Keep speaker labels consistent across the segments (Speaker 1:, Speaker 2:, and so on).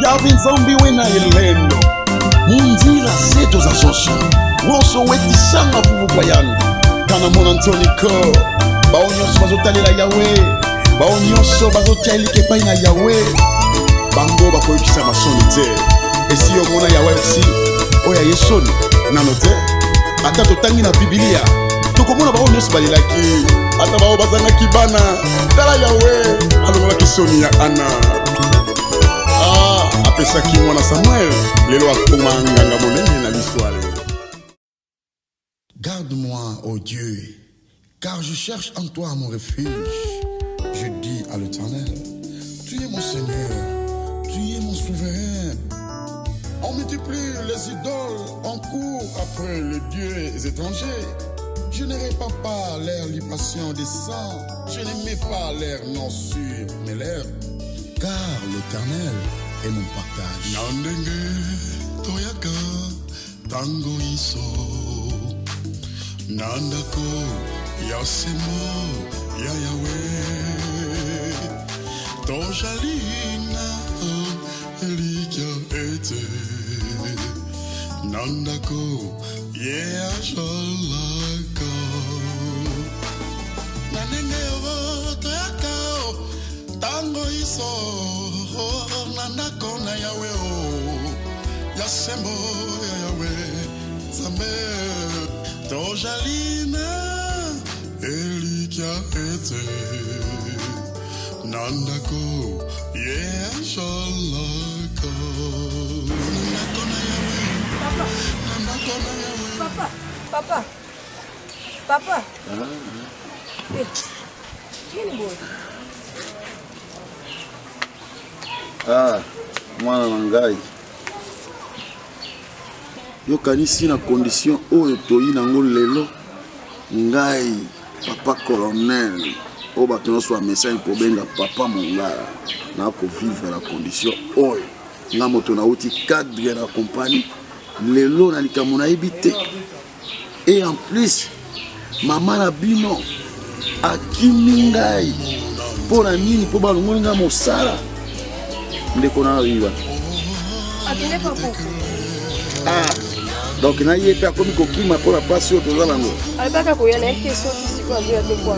Speaker 1: Calvin Zombie wena yelendo Mundira zetu za shosha Woso weti shanga vuvu kwa yangu Kana mona Anthony Cole Baonyoso bazotalela Yahweh Baonyoso bazotailike paina Yahweh Bango bakoyukisa masoni te Esiyo mona Yahweh si Oya yesoni nanote Ata totangi na Biblia Tokomona baonyoso balilaki Ata bao bazanga kibana Tala Yahweh Alongola kisoni ya Ana Apesaki mwana Samuel lelo akoma nganga monene na l'histoire. Garde-moi, ô Dieu, car je cherche en toi mon refuge. Je dis à l'Éternel, tu es mon Seigneur, tu es mon souverain. On multiplie les idoles, on court après les dieux étrangers. Je ne répare pas l'air libation des sangs, je n'aimais pas l'air non sur mes lèvres, car l'Éternel est mon partage. Nandenge toyaka tango iso Nandako yasemo ya Yahweh Tojalina elikia ete Nandako yeashalaka Nandenge toyaka tango iso Nandako na Yahweh Yasembo ya Yahweh Zambe Tojalina Elikia ete Nandako Yeshalaka Nandako na Yahweh Nandako na Yahweh
Speaker 2: Papa, papa, papa. Eh, quel boy.
Speaker 3: Mwana nangai yo kanisi na condition oyo toyi nango lelo ngai papa colonel o bato nyonso ya message kobenga papa mongala na ko vivre la condition oyo nga moto nauti cadre na compagnie lelo na likambo nayebi te et en plus mama na bino akimi ngai mpo na nini mpo balongoli nga mosala ndeko na riba
Speaker 2: Akende pas beaucoup.
Speaker 3: Donc na yepe akomi kokima pour la passion to za nango.
Speaker 2: Alibaka koyana question ici kwa ndio te kwa.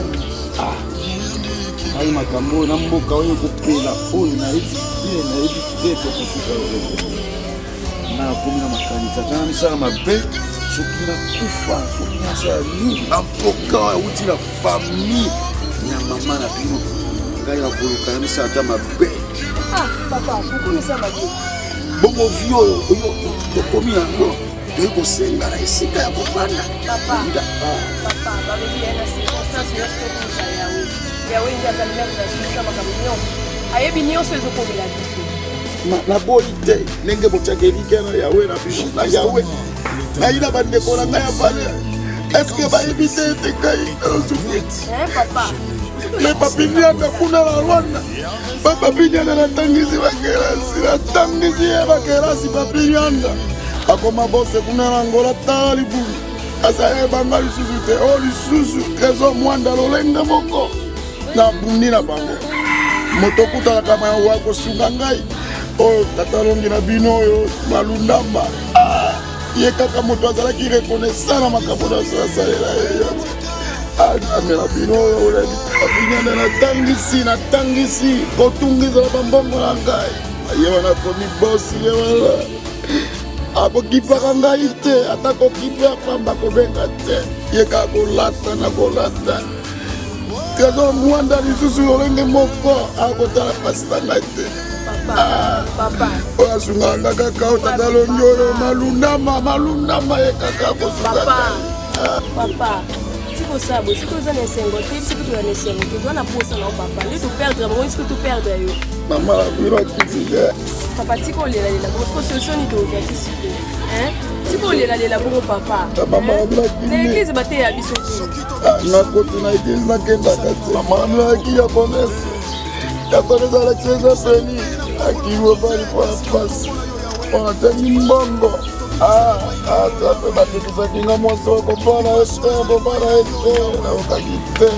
Speaker 3: Ai makambo na mboka oyo kopela oyo na yebi te to kusuka oyo. Na komi na makanisa kana misala mabe soki na kufa soki na sa ni ampoka uti la famille na mama na bino. Ngai na koluka misala ta mabe.
Speaker 2: Papa, pourquoi ça m'a dit?
Speaker 3: Bongo vio oyo tokomi yango eko senga na esika ya kobanda.
Speaker 2: Papa, babi yana circonstance yote kwa Yahweh. Yahweh ndiye atamia kuzalisha makamio. Ayebi nyonso ezokomela biso.
Speaker 3: Na boyi te ndenge botyakeli na Yahweh na biso na Yahweh. Na ina bandeko na ngai ya bale. Est-ce que bayebi te te kai
Speaker 2: Papa.
Speaker 3: Mais papini anda kuna la Rwanda. Papa papini anda natangisi bakerasi. Natangisi ya bakerasi papini anda. Akoma bose kuna la Angola tali buli. Asa ebanga lisusu te. O lisusu kezo mwanda lolenga moko. Na bundi na bango. Motokuta la kama wako sunga ngai. O tatalongi na bino yo malundamba. Ye kaka moto azalaki reconnaissant na makambo na salela yo. Amela bino oyo natangisi kotungiza bambongo na ngai ye wana komi bosi ye wala akokipaka ngai te ata kokipa pamba kobenga te ye kaka kolata na kolata kazo mwanda lisusu lolenge moko akotala pasi na ngai te oyo asungaka kaka otatalongi oyo malundama ye kaka kosunga
Speaker 2: Papa. Ça, si tu as un single, si tu as un single, tu dois la poser à papa. Lui, tu perdre, mais est-ce que tu perds?
Speaker 3: Maman,
Speaker 2: papa, tu peux aller là, parce que solution est au hein? Tu peux aller là pour papa.
Speaker 3: Maman,
Speaker 2: l'église battait à Bissau.
Speaker 3: Na côté na église na kenda kati. Maman, la qui a connaissé. Ya connaissé la chose béni. Aki va pas pour passe. On a tenu mbongo. Sasa basi tusakinga mwanzo kopana na ukakite.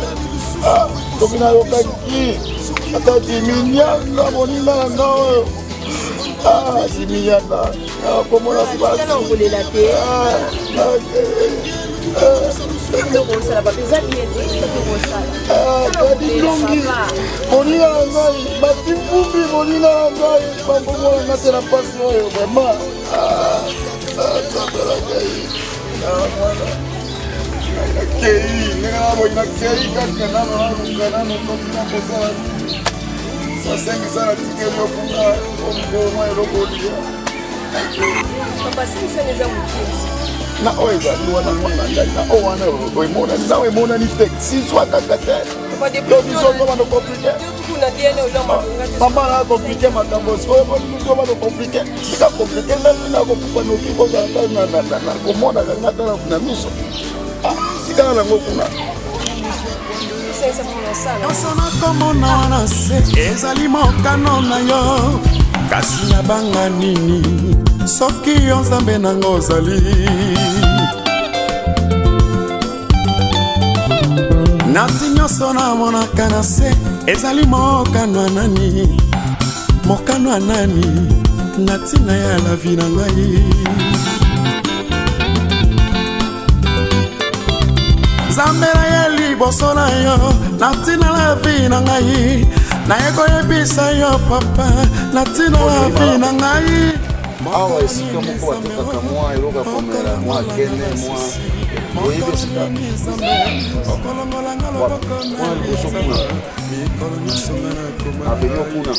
Speaker 3: Tokina ukaki. Ata timinyanga monina ngao. Ah, Simiana. Ah, comment la passe?
Speaker 2: On voulait la terre. Ça va pas
Speaker 3: na oiza luana mwana ngai na owana oimona na oimona ni taxi soit kaka do biso to bano compliqué mama na compliqué makambo so biso bano compliqué tika compliqué na ko kupa no kiko na komona kanga tala na miso tika na ngokuna
Speaker 4: osana komona wana se ezali mokano na yo kasi na banga nini soki yo nzambe nango ozali nati nyonso namonaka na se ezali mokano ya nani mokano ya nani na ntina ya lavi na ngai nzambe na ye liboso na yo na ntina lavi na ngai naye koyebisa yo papa na ntina lavi na ngai
Speaker 3: awa esika moko batokaka mwa eloka komela mwa kene mwa oyebi esika mwa liboso kuna avenio kuna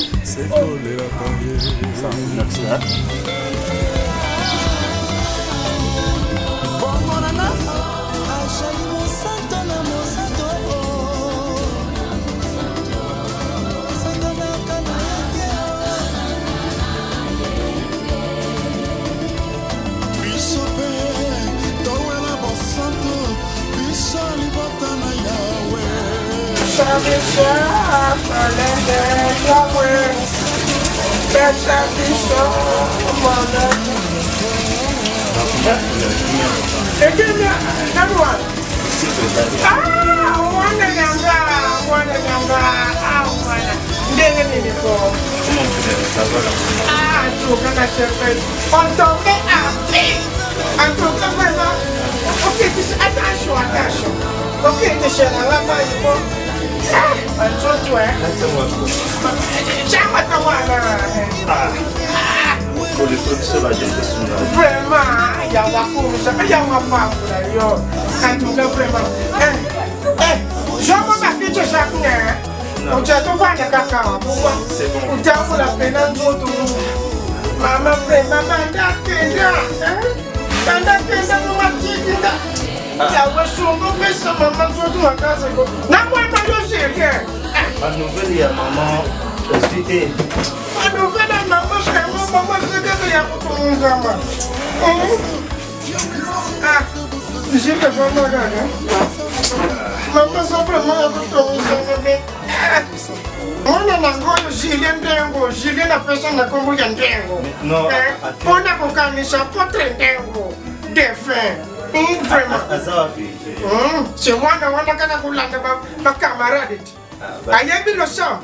Speaker 5: c'est moi ma camarade. Ayebi le sang.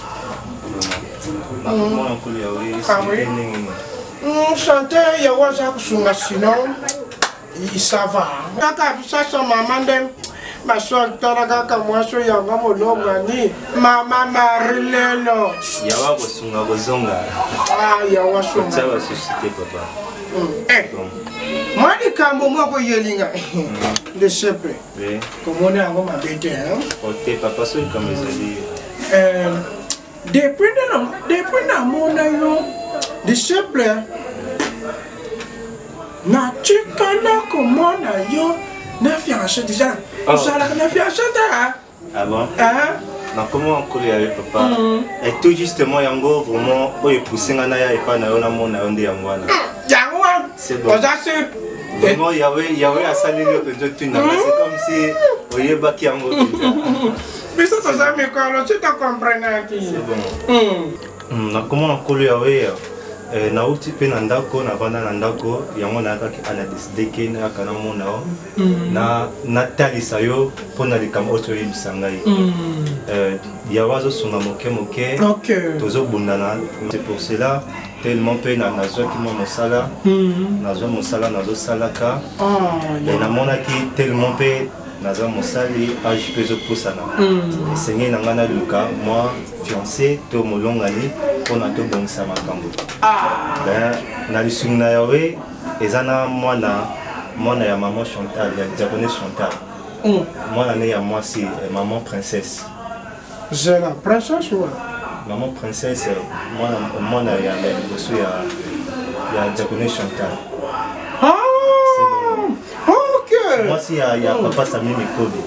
Speaker 5: Chanteur, il y a Wazak sinon, ça va. Ça, maman, ma soeur, Taraka, moi, je suis un homme, maman, Marileno.
Speaker 6: Il y a Wasunga Bozonga.
Speaker 5: Ah, il y a Wasunga.
Speaker 6: Ça va susciter, papa.
Speaker 5: Moi, les camons, moi, pour Yelinga. De ce peu. Comme on est en ma bête, hein.
Speaker 6: Ok, papa, c'est comme les alliés.
Speaker 5: Depuis mon aïe, de ce peu. Na chikana comme on aïe, na fiancé déjà. Ça na fiancé ta.
Speaker 6: Ah bon?
Speaker 5: Hein?
Speaker 6: Non, comment on colle avec papa? Et tout justement, Yango, vraiment, où il pousse un anaïa et pas na mon aïe Yangoana.
Speaker 5: Yangoan?
Speaker 6: C'est bon. Vraiment, il y avait à saluer le petit c'est comme si vous y baki Yango.
Speaker 5: Mais ça, ça me colle, tu te comprends.
Speaker 6: C'est bon. Non, comment on colle avec? nauti pe na ndako na vanda na ndako yango na kaki ana décidé ke na kana mona na talisa yo pona likambo oto yebisa ngai yawa zo sunga moke tozo bundana. C'est pour cela tellement pe na nazo ki mo mosala nazo salaka na mona ki tellement pe nazo mosali age peso posana sengi na ngana luka moi fiancé to molongani pona to bongisa makambo na lisungna yawe ezana mwana ya maman Chantal ya japonais Chantal mwana ne ya moi si maman princesse
Speaker 5: c'est la princesse ou
Speaker 6: maman princesse mwana ya liboso ya japonais Chantal. Moi si ya papa Sami Mikolo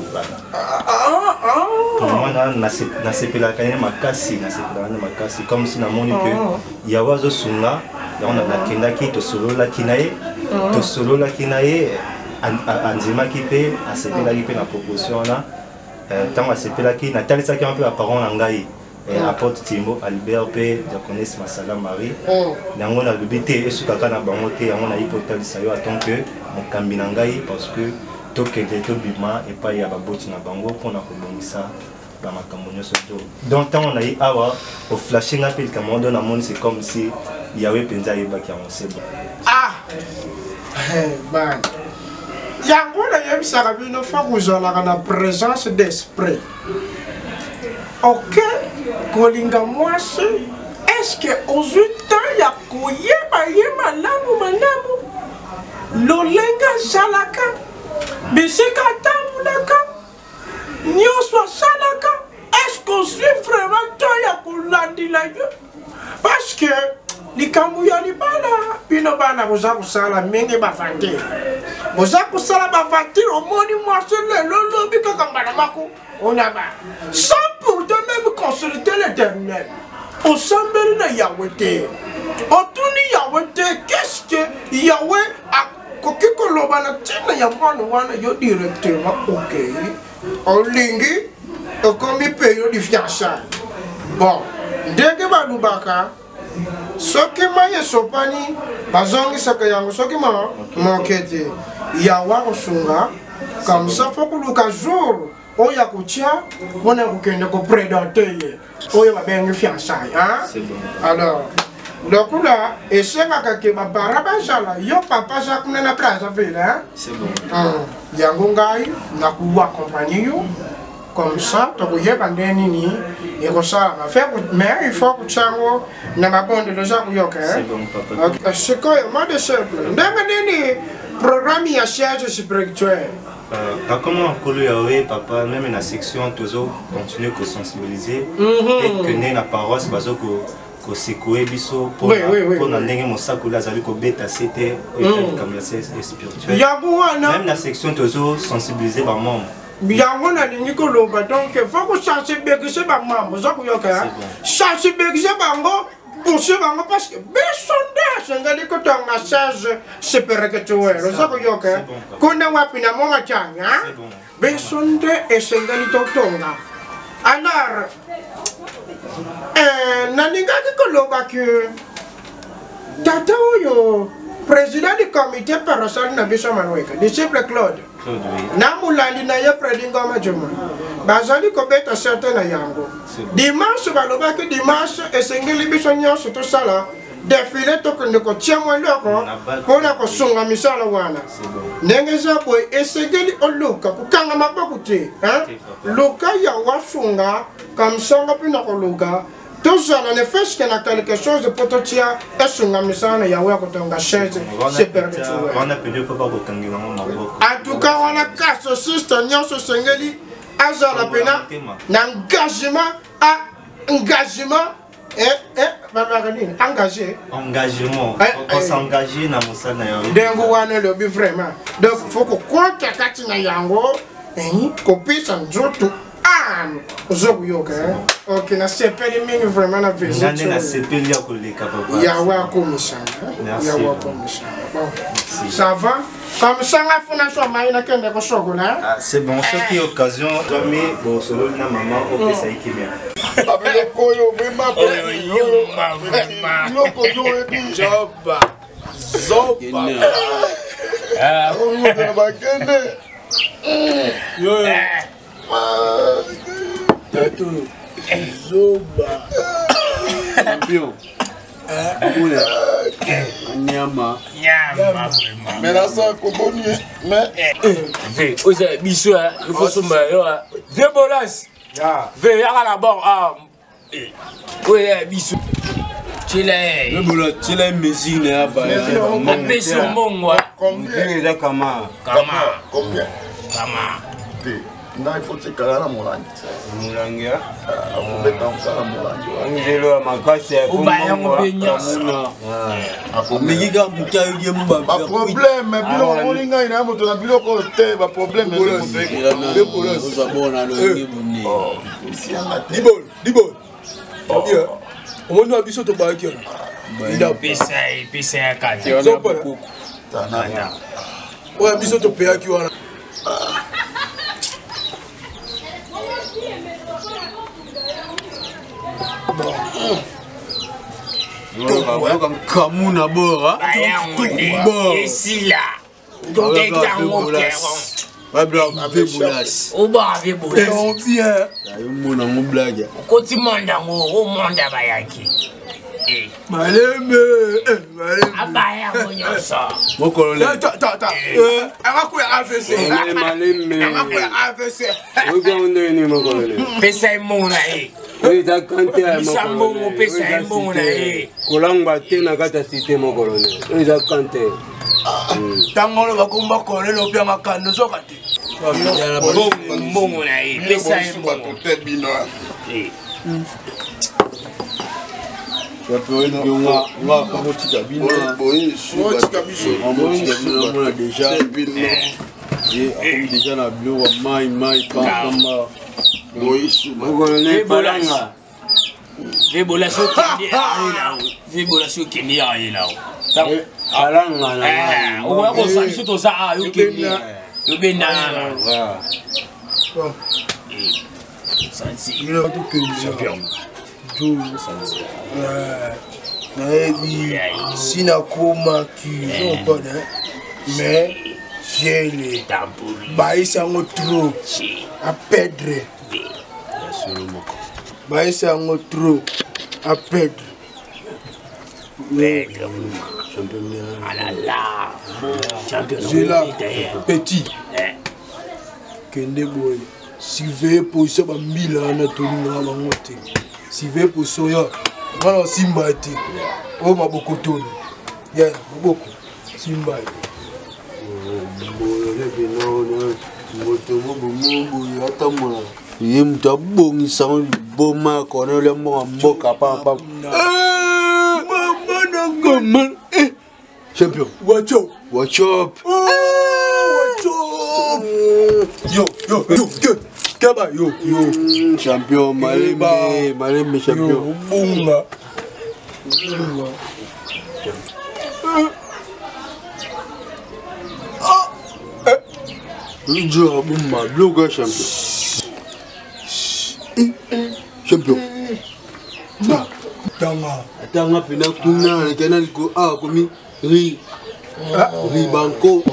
Speaker 6: mwana nasepelaka ye makasi comme si namoni ke yawa azosunga yango nakendaki tosololaki na ye andimaki mpe asepelaki mpe na proposition wana ntango asepelaki natalisaki mpe baparent na ngai apôtre Timbo Albert mpe diaconesse Masala Marie yango nalobi te esukaka na bango te yango nayi mpo otalisa yo aton ke mokambi na ngai parce que tokende tobima epai ya baboti na bango mpona kobongisa bamakambo nyonso to donc ntango nayi awa oflashe nga mpe likambo odo namoni c'est comme si yawe mpenza ayebaki yango c'est bon.
Speaker 5: Bana yango nayebisaka bino fa kozalaka na présence d'esprit. Ok, kolinga mwasi est-ce que ozwi temps ya koyeba ye malamu lolenga azalaka bisika atambulaka nyonso asalaka est-ce qu'ozwi vraiment temps ya kolandila yo parce que likambo ya libala bino bana boza kosala mingi bavandire boza kosala bavandire omoni mwasi lelo lobi kaka mbala mako onaba sans pourtant même consulter l'éternel osambeli na Yahweh te otuni Yahweh te qu'est-ce que Yahweh akoki koloba na ntina ya mwana wana yo directement ok olingi okomi période de fiançailles bon ndenge balubaka soki mai esopani bazongisaka yango soki moke te yawa kosunga comme ça fo koluka jour oyo akotia mpona kokende koprédate ye oyo babengi fiançaille alors lokula esengaka ke babara bazala yo papa aza kuna na place avele yango ngai nakuwa kompagnie yo comme ça tokoyeba nde nini ekosalama mais il faut kutyango na mabondelo za kuyoka sikoyo mode simple ndenge nini programme ya siège spirituel.
Speaker 6: Comment on a papa, même dans la section, toujours continuer à sensibiliser et que la paroisse, ko secouer biso pour n'enlever mon sac ou la zavi ko beta c'était comme la spirituelle. Même la section toujours sensibiliser par membre.
Speaker 5: Yango na lingi ko loba donc faut ko sensibiliser par membre za ko yoka. Sensibiliser bango pour ce bango parce que besonda ngali ko ton message spirituel za ko yoka. Kona wapi na mama chanya besonda esengali totonga. Alors nalingaki koloba que tata oyo président du comité paroissial na biso Manweka disciple Claude na mulali na ye predinga majuma bazali kobeta certain na yango dimanche balobaki dimanche esengeli biso nyonso tosala défilé tokende kotia mwa eloko mpona kosunga misala wana ndenge eza boye esengeli oluka kokanga maboko te luka ya wasunga kamsonga mpona koluka tozala ne fait que na quelque chose pour totia esunga misala yawe kotonga chaise c'est perpétuel en tout cas wana kaso sister nyonso sengeli azala pena na engagement
Speaker 6: engagement on s'engager na musala yawe
Speaker 5: dengo wana lobi vraiment donc faut ko konta kati na yango kopisa nzoto ozokuyoka ok na sepeli mingi vraiment na visite
Speaker 6: na sepeli ya koleka papa
Speaker 5: yawe akomishanga yawe akomishanga bon ça va Comme ça, on a fait un maïna qui est de chocolat.
Speaker 6: C'est bon, ce qui est occasion, dormir, bon, solo na maman, ok, ça y est bien.
Speaker 3: Avec le koyo, vraiment, Zoba. Zoba. Ah, on va faire yo. Tatou. Zoba. Champion. Nyama. Mais là, ça, compagnie. Mais.
Speaker 7: Vous avez bichou, il faut se mettre. Vieux bolas. Vieux, y'a la barre. Ah. Oui, bichou. Chile.
Speaker 3: Le boulot, Chile, mesine, là, bah.
Speaker 7: On peut sur mon moi.
Speaker 3: Combien de Kama? Combien? Non, il faut que tu aies un moulin. Moulangia? On met en place un moulin. Je l'ai ma casse.
Speaker 7: On va y avoir
Speaker 3: pas problème, mais bilo on y a une moto na bilo côté, pas problème. Le boulot, ça bon à le Dibol. Bien. On va biso to ba ki ona.
Speaker 7: Il a pissé à quatre.
Speaker 3: Ouais, biso to pe ki ona. Comme Kamuna Bora.
Speaker 7: Ici là. Donc il est en haut.
Speaker 3: Ouais, blanc, avec Boulas.
Speaker 7: Au bas avec Boulas.
Speaker 3: On tient. Il y a une blague.
Speaker 7: Quand tu montes au monde à Bayaki.
Speaker 3: Maleme.
Speaker 7: Abaya Moyosa.
Speaker 3: Mon colonel.
Speaker 5: Attends. Elle va courir AVC.
Speaker 3: Maleme.
Speaker 5: Elle va courir AVC.
Speaker 3: Regardez, mon colonel.
Speaker 7: Pesa Mona.
Speaker 3: Oui, t'as canté à mon
Speaker 7: colonel. Pesa Mona.
Speaker 3: Kolamba tena kata cité mon colonel. Oui, t'as canté.
Speaker 5: Tango le bakumba colonel au bien makando sokati.
Speaker 7: Bon, pesa Mona.
Speaker 3: Déjà la bleu, maï, pamba.
Speaker 7: Vébolação que Vébolação que me aí lá. Tá. Alanga. O eu gosto disso tô já eu que eu bem na. Sansi.
Speaker 5: Il a tout que champion. Sansi. Sinakoma qui sont pas mais j'ai les baïsa trop à perdre. Baïsa trop à perdre. J'ai là petit. Kende boy. Si veut pour ça ba mila na tolinga ba ngote. Si veut pour soya. Voilà Simba ti. O mabokotoni. Ya maboko. Simba.
Speaker 3: Ye mtabongisa boma kona le mboka papa. Mama champion. Watch up. Yo. Kaba yo. Champion Malembe champion. Bunga. Jo bumba bloga champion. Champion. Tanga pina kuna kana ko komi ri banko.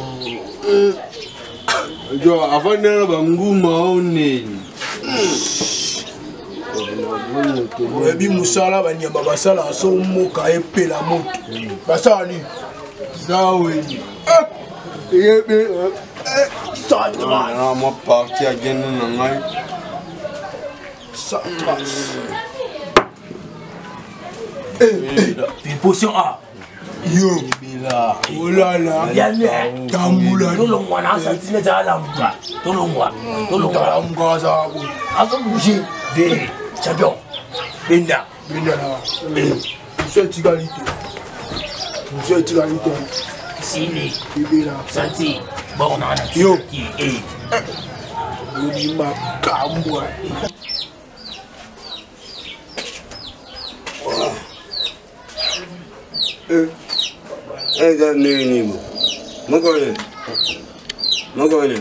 Speaker 3: Jo afanya banguma oneni.
Speaker 5: Oyebi musala banyama basala so moka epela moto. Basala ni. Zaweni. Yebe.
Speaker 3: Ma parti à gagner dans la
Speaker 7: Potion A.
Speaker 5: Yo. Oh là là. Tamboula.
Speaker 7: Tout le monde a senti les alambra. Tout le monde.
Speaker 5: Alambra ça.
Speaker 7: Avant bouger.Vé. Champion. Binda
Speaker 5: là. Monsieur Tigalité.
Speaker 7: Sini.
Speaker 5: Bébé là.
Speaker 7: Santi. Bon,
Speaker 5: yo. Il m'a camboua.
Speaker 3: Mon collègue.
Speaker 8: Magone.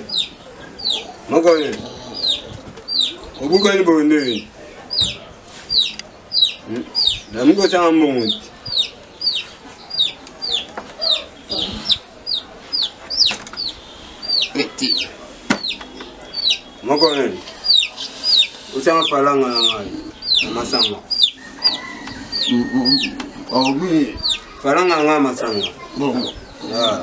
Speaker 8: Obuka ni bonde. Namugo chama mbongo. Petit. Magone. Uchama palanga ngai. Masanga.
Speaker 3: Oui.
Speaker 8: Palanga ngai masanga.
Speaker 3: Bon.
Speaker 8: Ah.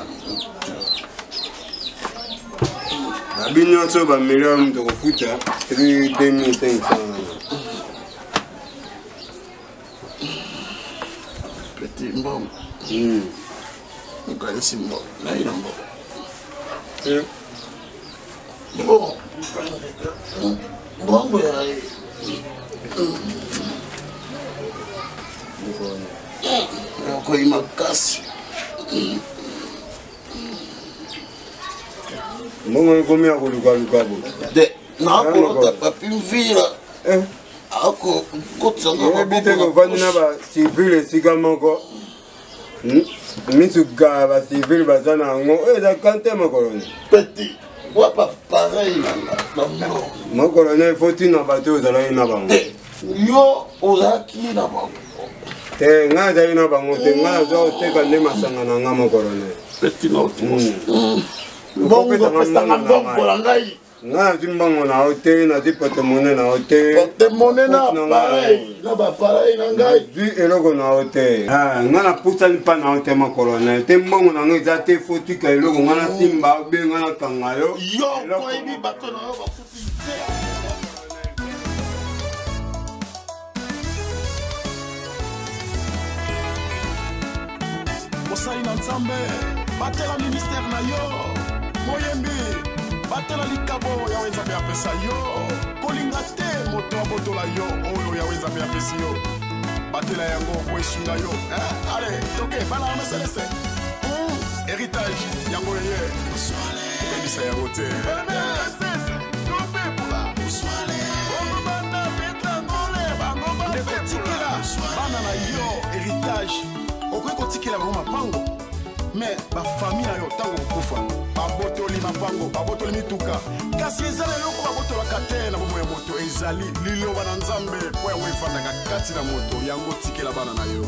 Speaker 8: Abinyo so ba million de futa 3,500.
Speaker 3: Petit mbom. Ngai simbo. Nai nambo. Bon. Bon ya. Ko imakasi.
Speaker 8: Mbongo komia kuluka bo.
Speaker 3: De na ko papi mvira. Ako kotsanga
Speaker 8: ko bite ko vanina ba civil sigamoko. Misu ga ba civil bazana ngo eza kante makoloni.
Speaker 3: Petit. Wa pa pareil nanga.
Speaker 8: Makoloni foti na bato zala ina bango.
Speaker 3: Yo ozaki na bango.
Speaker 8: Te nga za ina bango te nga zo te kande masanga na nga makoloni.
Speaker 3: Petit no. Bongo pesanga bongo la ngai.
Speaker 8: Nga zimbango na hotel na zipote mone na hotel.
Speaker 3: Pote mone na pareil. Na ba pareil na ngai.
Speaker 8: Di eloko na hotel. Ah, nga na pusa ni pa na hotel ma colonel. Te mbongo na nga za te foti ka eloko nga na simba be nga na kangayo.
Speaker 3: Yo ko ibi bato na ba futi.
Speaker 4: Mosali na Nzambe, batela ministère na yo. Moyembi, batela likabo ya Nzambe apesa yo. Kolinga te moto abotola yo oyo ya Nzambe apesi yo. Batela yango wesunga yo. Allez, toke bala na selese. Héritage yango ye. Oswale. Ebisa yango te. Bana na yo héritage. Okoki kotikela bango mapango mais bafamille na yo ntango kokufa babotoli mapango babotoli mituka kasi ezali eloko babotolaka te na bomoi ya moto ezali liloba na Nzambe mpo yango efandaka kati na moto yango tikela bana na yo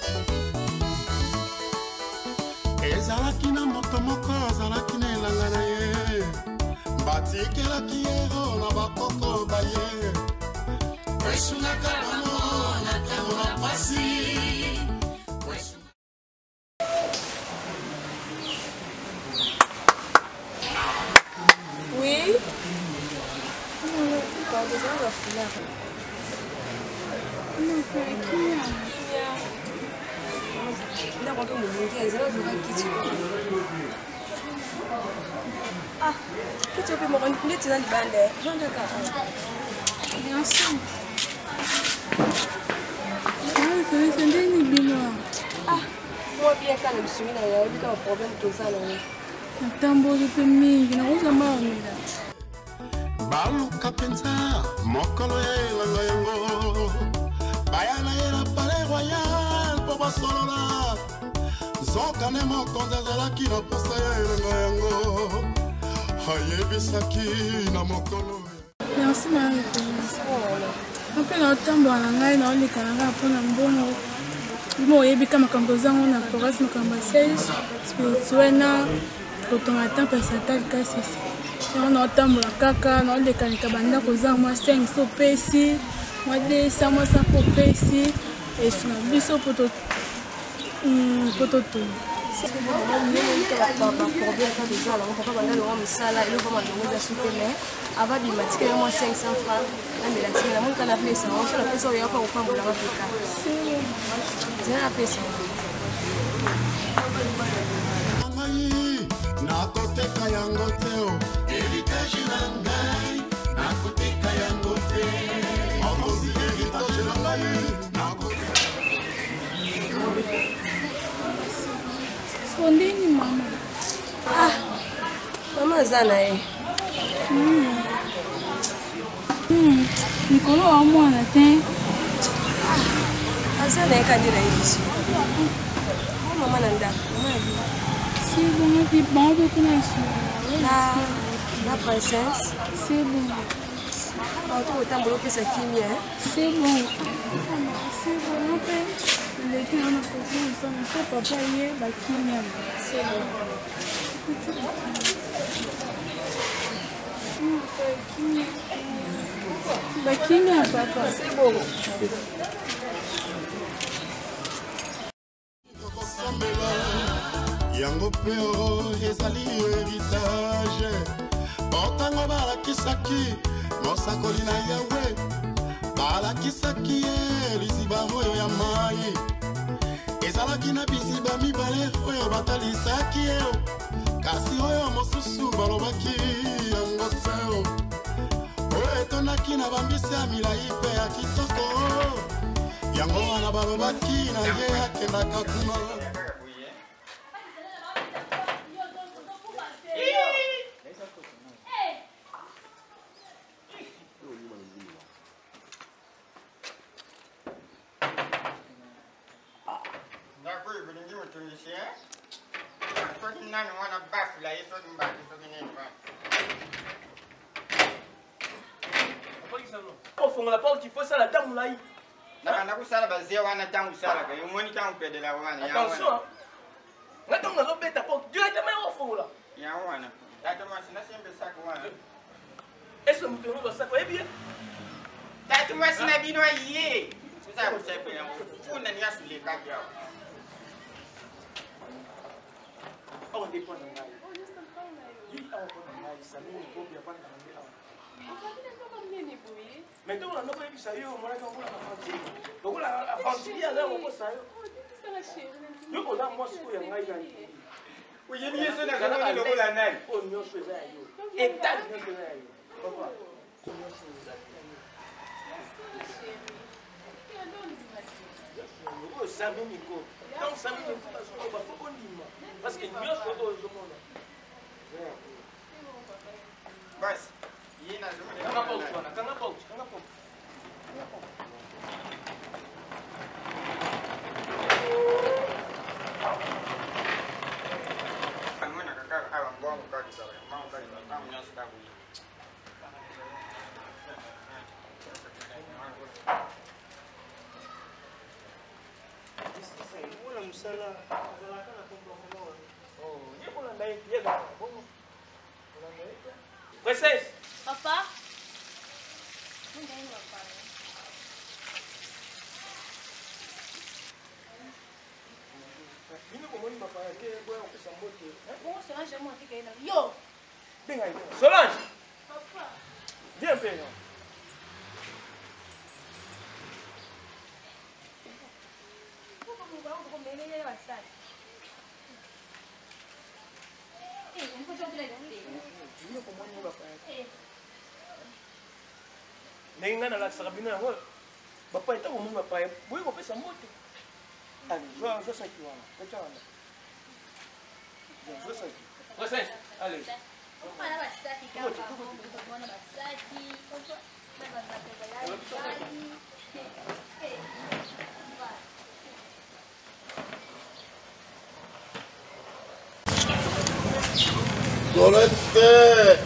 Speaker 4: ezalaki na moto moko azalaki na elanga na ye batikelaki yero na bakoko baye esunaka bango na ntango na pasi.
Speaker 2: Oui. Pas besoin de filer. Non, pas qui. Là, on peut me montrer les autres qui tu veux. Ah, qui tu peux me rendre plus dans le bande. J'en ai qu'à. Bien sûr. Ah, moi bien quand je suis là, il y a eu un problème tout ça là.
Speaker 9: Natamboli pe mingi nakuza mamela
Speaker 4: baluka penza mokolo ya elanga yango bayana yela palais royal po basolola nzokane mokonzi azalaki na posa ya elanga yango ayebisaki na mokolo.
Speaker 9: Merci Marie. Mpe na otambola na ngai na oleka na ngai mpona mbongo bimo oyebika makambo zango na progrès makambo ya sage spirituel na kotonga temple satal kasi na otambola kaka na olekaleka bandako za mwa 5 so pesi mwa 200 mwa 100 po pesi esuna biso poto
Speaker 4: nakoteka yango te héritage na ngai nakoteka yango te okozi héritage na ngai
Speaker 9: Fondeni mama.
Speaker 2: Ah, mama zana ye.
Speaker 9: Nikolo wa mwana te.
Speaker 2: Azana ye kandi na yesu. Mama nanda, mama.
Speaker 9: C'est bon, puis bon, on peut connaître.
Speaker 2: La princesse.
Speaker 9: C'est bon.
Speaker 2: Autant bloquer sa kimia.
Speaker 9: C'est bon. C'est bon, on peut. Les gens ont posé une somme, il faut pas payer la kimia. C'est bon. La kimia, papa.
Speaker 2: C'est bon.
Speaker 4: Yango pero ezali héritage Otango balakisaki nosakoli na yawe balakisaki liziba oyo ya mai ezalaki na biziba mibale oyo batalisaki kasi oyo mosusu balobaki yango te oyo etondaki na bambisi ya milai mpe ya kitoko yango wana balobaki na ye akendaka kuna
Speaker 7: ofongola pa otifo sala ntango na ye
Speaker 10: nakanda kusala bazie wana ntango usalaka yomoni ntango upedela wana
Speaker 7: attention nga ntango nazobeta po directement ofongola
Speaker 10: yango wana tata mwasi nasembe sako wana
Speaker 7: ese moto yango basako oyebi ye
Speaker 10: tata mwasi na bino aye ozala kosepe yango funda niyasulekaki awa
Speaker 7: awa ndepo na ngai awa mpo na ngai samini kobi avanda na nde awa mais ntango na ndoko yebisa yo omonaki okola aventire lokola aventire aza kokosa yo yo koza mwasi oyo ya ngai kani
Speaker 10: oyebi ye so nazalaki lokola nani
Speaker 7: oyo nyonso eza ya yo etali nyonso eza ya yo papa oyo sami miko ntango sami miko bafo ondima parce que nyonso oyo ozomona
Speaker 10: basi ye nazomona
Speaker 7: kanga pauti wana kanga pauti kanga pauti
Speaker 10: amona kaka awa mbongo kakisa mango kakisa tango nyonso kabuye
Speaker 7: ola mosala azalaka na comportement yekolanda ye yezaka bongo olanda ye te princesse
Speaker 9: Papa?
Speaker 7: bino komoni mapaya te boya kopesa mbote
Speaker 9: Yo!
Speaker 7: benga ye Solange viens mpe no ndenge ngai nalakisaka bino yango bapaya ntango omoni bapaya boyi kopesa mbote zosaki wana oca wana zosaki princesse allez
Speaker 3: Lolette!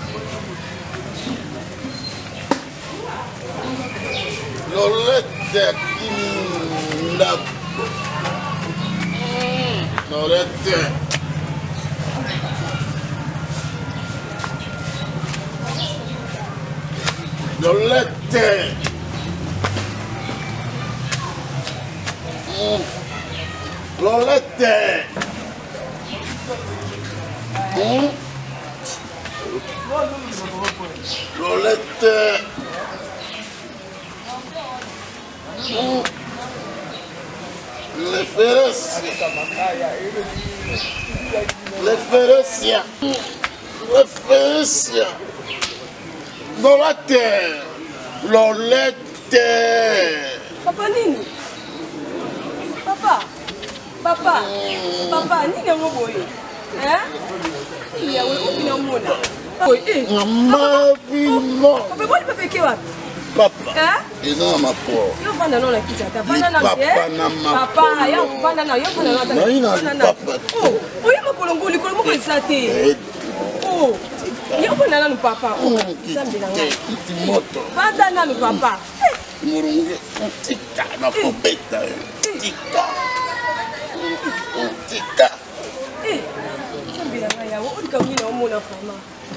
Speaker 3: Lolette Kinda. Lolette. Lolette. Lolette. Lolette. Referência. Lolette. Lolette.
Speaker 2: Papa nini? Papa. Papa. Papa nini yango boye? Iya we obina mona. Boye
Speaker 3: Mama bino.
Speaker 2: Papa boli pepe ke wapi?
Speaker 3: papa.
Speaker 2: Hein?
Speaker 3: Et non, ma pauvre.
Speaker 2: Yo fanda non la kitata. Fanda na papa, yo fanda na, yo fanda na.
Speaker 3: Papa.
Speaker 2: Oh, oyo makolongo likolo moko esate. Oh, yo fanda na papa. Oh, sambi na ngai.
Speaker 3: Moto.
Speaker 2: Fanda na papa.
Speaker 3: Murungu. Tika na popeta. Tika. Tika.
Speaker 2: Sambi na ngai yawo, odika mwina omona fama.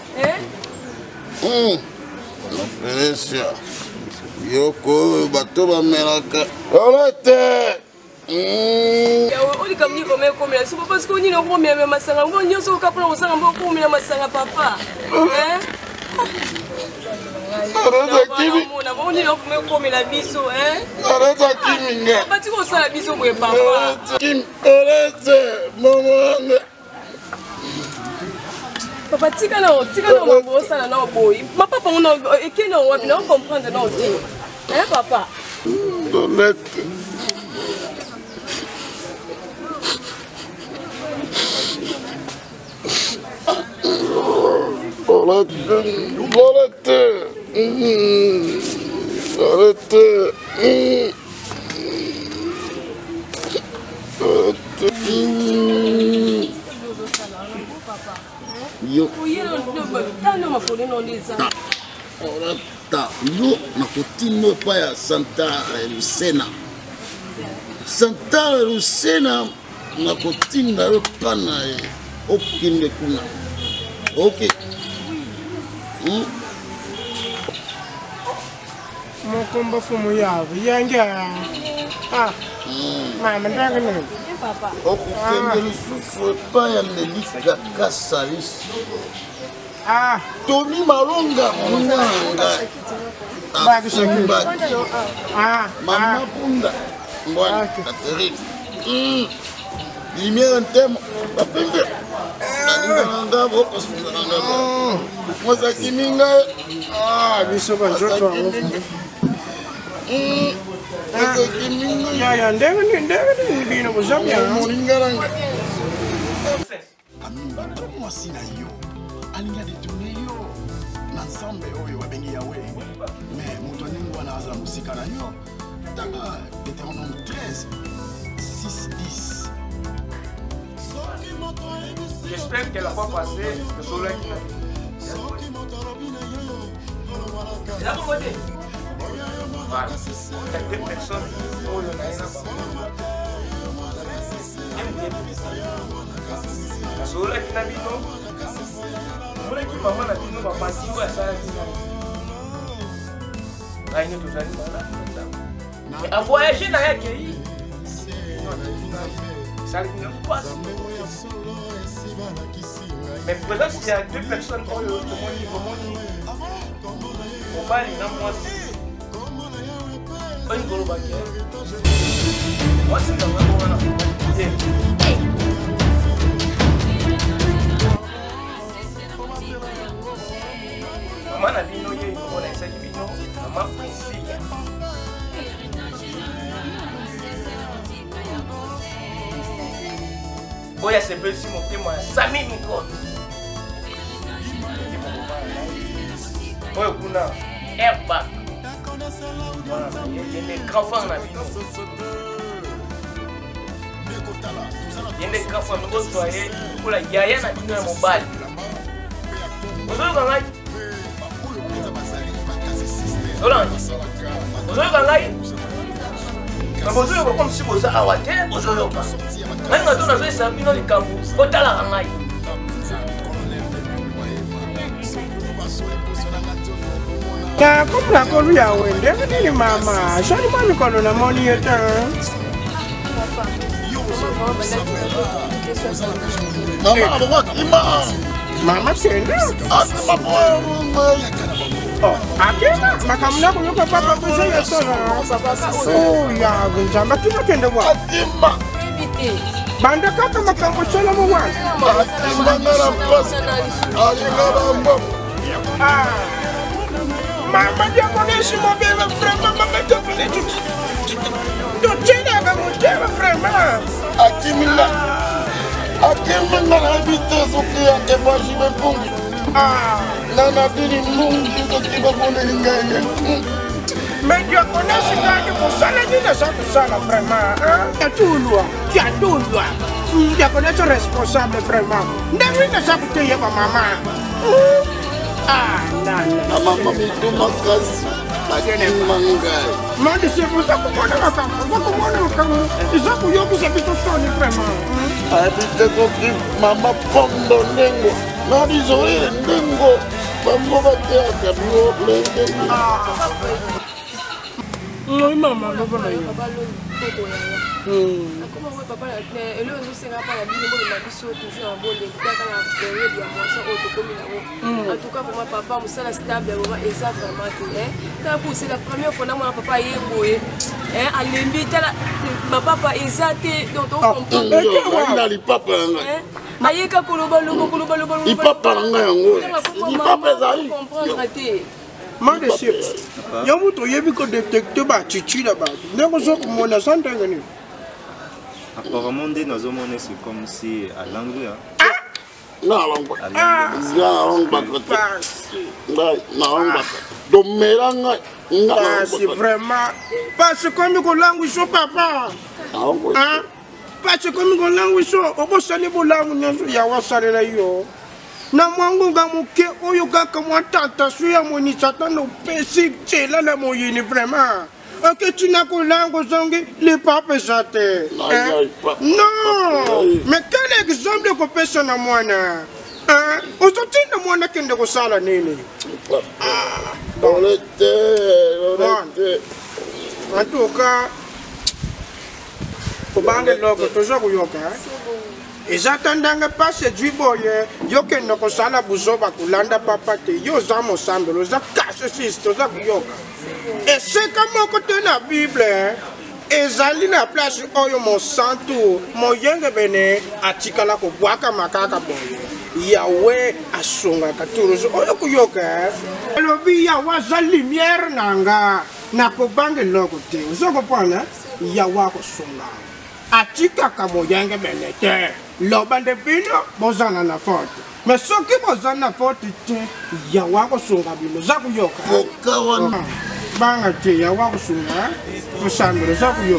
Speaker 3: Frère, Yoko, bateau va melaka. Olete!
Speaker 2: Oli comme ni comme c'est pas parce qu'on y n'a pas mis ma sanga. On y a sur cap on s'en va pour ma sanga papa. Hein? On y n'a pas comme la biso, hein?
Speaker 3: Arrête Kiminga.
Speaker 2: Pas tu vois ça la biso pour papa.
Speaker 3: Kim, arrête, maman.
Speaker 2: Papa tika na mabosa na na boy. Ma papa on ekena wapi na comprendre na oti. Hein papa?
Speaker 3: Olete. Yo nakotino pa ya Santa Lucena. Santa Lucena nakotinda yo pana okinde kuna. Ok.
Speaker 5: Mokomba fumu yavo yanga. Mama ndangane.
Speaker 2: Papa.
Speaker 3: Okutenge lisusu pa ya Melika Kasalis. Tony Malonga Munanga.
Speaker 5: Bagi sekali.
Speaker 3: Mama Punda. Mbwana Catherine. Lumière en thème. Papenge. Nanga boko sunanga. Moza kiminga.
Speaker 5: Biso banjoto wangu. Ya ndenge bino bozamya.
Speaker 3: Molingaranga.
Speaker 4: Amimba to mwasi na yo. Alinga détourné yo. Na nzambe oyo babengi yawe. Mais moto ningo wana aza musika na yo. Tanga Deutéronome 13 6-10.
Speaker 7: J'espère qu'elle n'a pas passé le soleil qui là, vous voyez. Voilà. Il y a deux personnes. Oh, il y en a un. Soleil qui n'a pas de qui maman n'a dit non, va passer où à ça. Là, il y a deux années. À voyager dans la gueule. Ça ne passe. Mais pour ça, s'il y a deux personnes qui ont le monde, on va aller dans moi. Pas une golo baguette. Moi, c'est dans le moment là. Maman a dit non, il y a une bonne essai qui vit non. Maman, ici. Boya se peut si mon témoin Sami Mikon. Boya kuna airbag. Voilà, il y a des grands fans dans la vie. Il y a des grands fans qui sont soyez pour la yaya na bino ya mobile. Ozo kangai. Hola. Ozo kangai. Kabozo yo comme si boza awate, ozo yo ka. Nanga tona zo esa bino likambo. Otala kangai.
Speaker 5: Ya comme la kolu ya wende, nini mama? Shani mami kono na moni yeta. Mama senda. Oh, akena makamuna kunyuka papa kuze yesona. Oh ya gunjamba kima kende wa.
Speaker 3: Atima.
Speaker 5: Banda kaka makambo chola mo wa.
Speaker 3: Atima ngara pasi. Alingara mbo.
Speaker 5: Mama dia koneshi mo bela frema mama to bele tu. To chena ga mo teba frema.
Speaker 3: Akimila. Akimila habite sokia ke baji be pungi. Nana dini mungu to kiba bone lingaye.
Speaker 5: Mais tu connais ce gars qui pour ça, les gens sont ça là vraiment. Tu as tout loi, tu as tout loi. Tu connais ton responsable vraiment. N'avez pas ça pour te dire ma maman. Ah non.
Speaker 3: Maman me tout ma casse.
Speaker 5: Mas c'est pour ça que moi on a vraiment. Ils ont pour yo que c'est plutôt sonné vraiment.
Speaker 3: Ah tu compris maman pondo nengo. Non désolé nengo. Maman va te accaber.
Speaker 5: Non maman, non pas là.
Speaker 2: Comment on papa et le nous sera pas la vie de ma biso toujours en bon de la période ya moi ça auto comme là. En tout cas pour ma papa moi ça la stable vraiment exactement quand pour c'est la première fois moi papa y boye à lembi ma papa exacté donc on comprend
Speaker 3: Il a papa
Speaker 2: ayeka koloba
Speaker 3: il papa nga yango il papa zali
Speaker 2: comprendre té
Speaker 5: man de chef ya muto yebi ko détecter ba chichi là ba ndeko zo ko mona sante ngani.
Speaker 6: Apparemment, c'est comme si à l'anglais.
Speaker 3: Non,
Speaker 5: c'est vraiment. Parce que comme nous langue chaud, papa. Parce que comme nous langue chaud, on peut saluer pour langue, il y a un salaire. Na mwangu ngamuke oyo kaka mwatata suya moni satano pesi tela la moyini vraiment. Ok, tu n'as que langue zongi, les papes j'attends. Non! Mais quel exemple que personne à moi n'a? Aujourd'hui, de moi n'a qu'un de vos salles à Nini. En tout cas, au banc de l'eau, toujours au yoga. Et j'attendais pas ce duboye, yo que ne consala bouzoba kulanda papa te, yo zam ensemble, yo cache six, yo yoga. Et c'est comme côté la Bible, et j'allais la place oyo mon santo, mon yenge bene, a tikala ko waka makaka boye. Yahweh a songa katuruzo oyo kuyoka. Le vie yawa za lumière nanga, na ko bange loko te. Vous comprenez? Yawa ko songa. A tikaka mo yenge bene te. Lobande bino bozana na forte. Mais ce qui bozana forte te, yawa ko songa bino za kuyoka.
Speaker 3: Okawana.
Speaker 5: Banga te ya wa kusunga kusambira zakuyo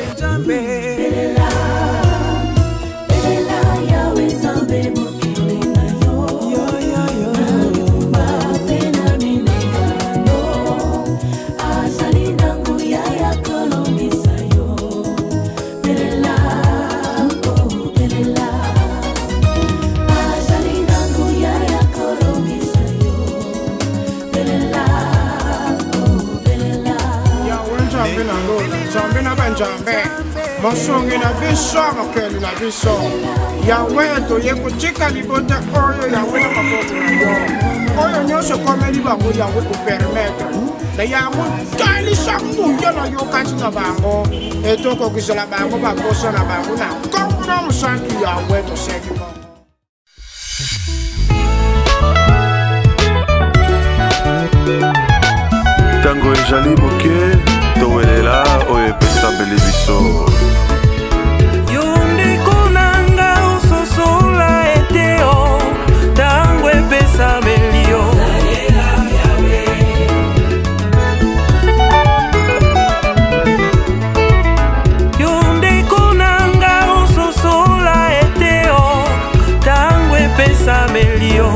Speaker 5: Monsongi na biso mokeli na biso Yahweh toyeko tika libota oyo Yahweh na maboko na yo oyo nyonso komeli bango Yahweh kupermettre na yango talisa muya na yo kati na bango etokokisela bango bakoso na bango na kombo na mosantu Yahweh toseki bango.
Speaker 11: Tango ezali moke towelela oyo epesa bele biso yondeko nanga ososola eteo tango epesa belio yondeko nanga ososola eteo tango epesa belio